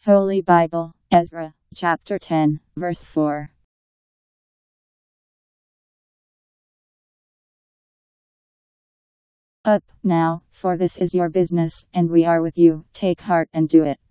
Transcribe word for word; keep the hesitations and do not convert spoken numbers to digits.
Holy Bible Ezra Chapter ten, verse four. Up, now, for this is your business, and we are with you. Take heart and do it.